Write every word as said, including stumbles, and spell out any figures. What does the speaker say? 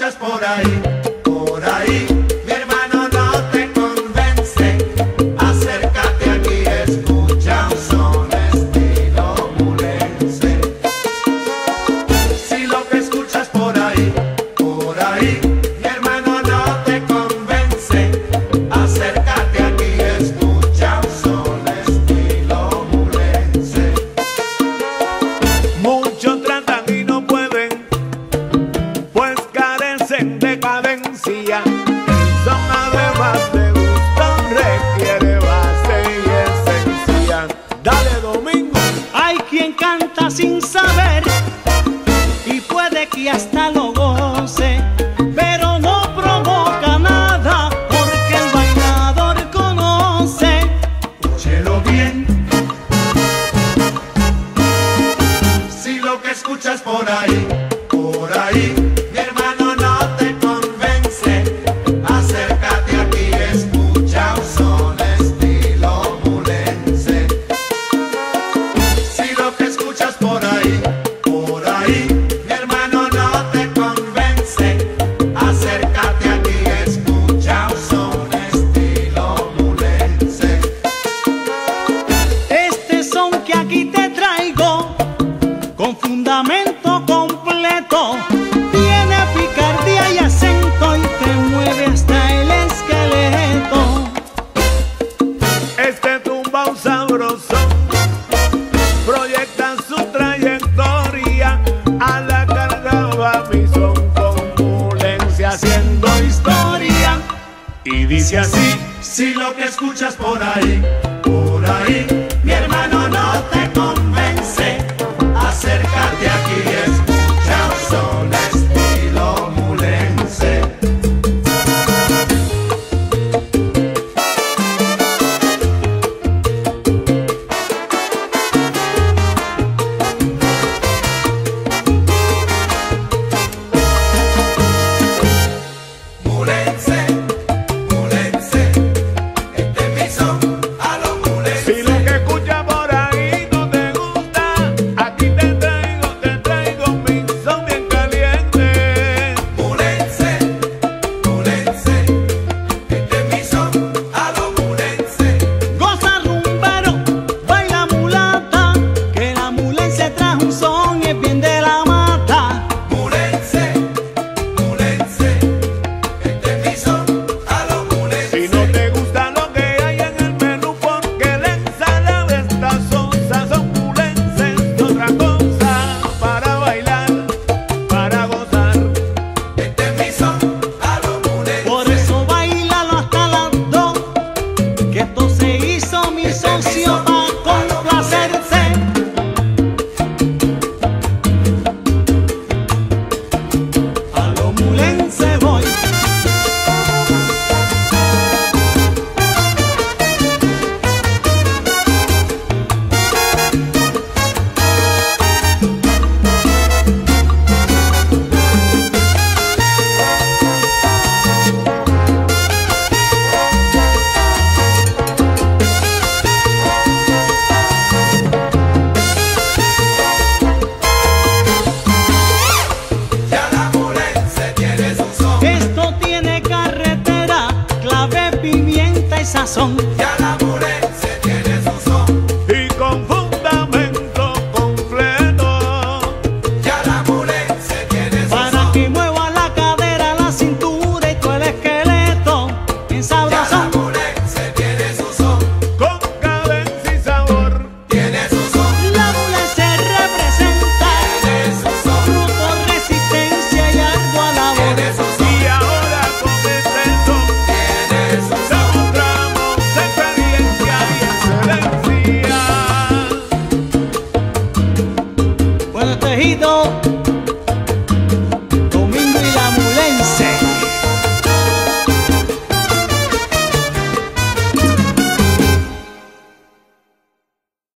escuchas por ahí, por ahí, mi hermano no te convence, acércate aquí, escucha un son estilo mulense. Si lo que escuchas por ahí, por ahí, mi hermano no te convence, acércate aquí, escucha un son estilo mulense. Muchos tratan y no pueden, pues carecen de cadencia. El son, además de gusto, requiere base y esencia. Dale, Domingo. Hay quien canta sin saber y puede que hasta lo goce, pero no provoca nada porque el bailador conoce. Óyelo bien. Si lo que escuchas por ahí, por ahí, mi hermano no te convence, acércate aquí, escucha un son estilo mulense. Si lo que escuchas por ahí, por ahí, mi hermano no te convence, acércate aquí, escucha un son estilo mulense. Este son que aquí te traigo, con fundamento completo, tiene picardía y acento y te mueve hasta el esqueleto. Este tumba un sabroso, proyecta su trayectoria, a la carga va mi son con mulencia haciendo historia. Y dice así. Si lo que escuchas por ahí, por ahí, mi hermano no te convence, acércate aquí, escucha un son estilo mulense. Mulense, mulense, este es mi son a lo mulense. Si lo que escuchas por ahí no te gusta, aquí te traigo, te traigo mi son bien caliente. Mulense, mulense, este es mi son a lo mulense. Goza rumbero, baila mulata, que la mulense trae un son y es bien de la mata. Mulense, mulense, este es mi son a lo mulense. Si no te gusta lo que hay en el menú, porque la ensalada está sosa, son mulenses y otra cosa, para bailar, para gozar. Este es mi son a lo mulense. Por eso bailalo hasta las dos, que esto se hizo mi socio pa' complacerse. A lo mulense voy. Ya la mulense tiene su son. Esto tiene carretera, clave, pimienta y sazón. Ya la mulense tiene su son. Y con fundamento completo. Ya la mulense tiene su Para son. que mueva la cadera, la cintura y todo el esqueleto. En Ya la sabrosón. mulense tiene su son. Con cadencia y sabor. Tiene su son. La mulense representa Tiene su son. fruto, resistencia y ardua labor. Tiene su son. Y ahora con este son Tiene su son. demostramos experiencia y excelencia. Bueno, Tejito.